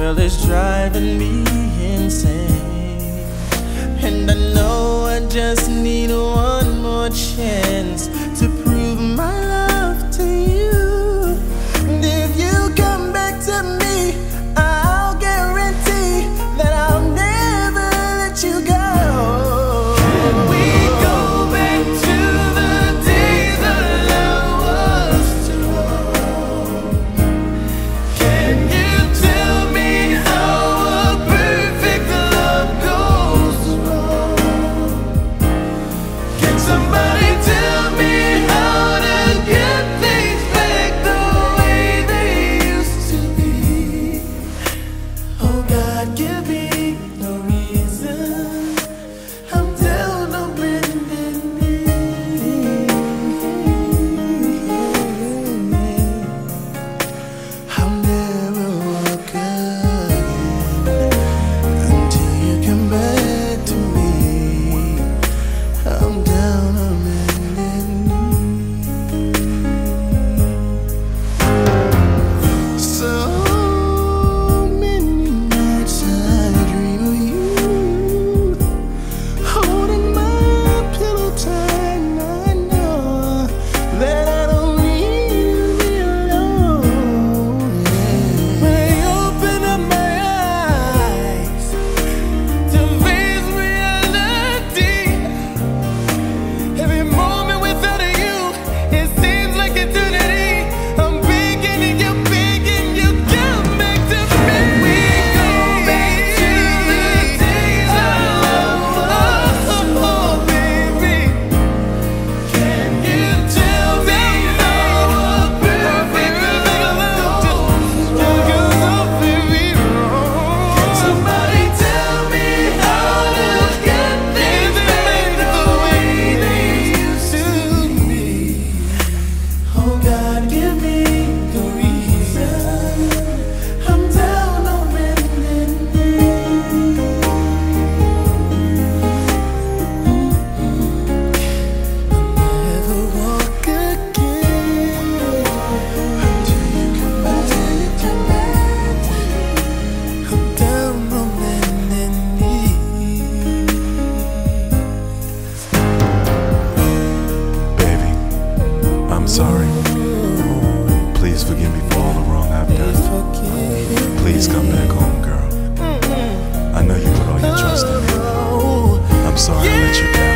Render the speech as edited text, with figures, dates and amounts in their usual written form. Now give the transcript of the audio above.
girl, it's driving me insane. And I know I just need one more chance to prove my love to you. And if you come back to me, I'll guarantee that I'll never let you go. Sorry. Please forgive me for all the wrong I've done. Please come back home, girl. I know you put all your trust in me. I'm sorry I let you down.